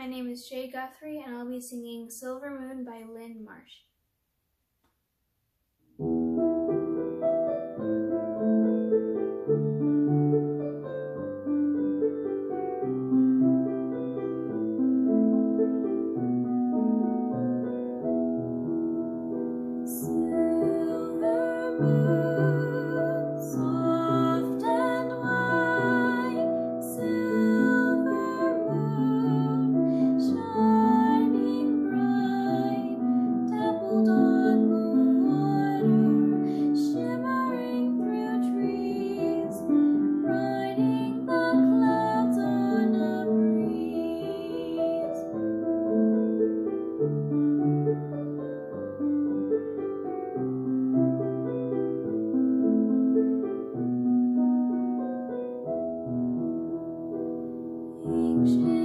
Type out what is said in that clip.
My name is Jay Guthrie, and I'll be singing Silver Moon by Lynn Marsh. Silver moon, soft and white, silver moon, shining bright, dappled on the water, shimmering through trees, riding the clouds on a breeze. Ancient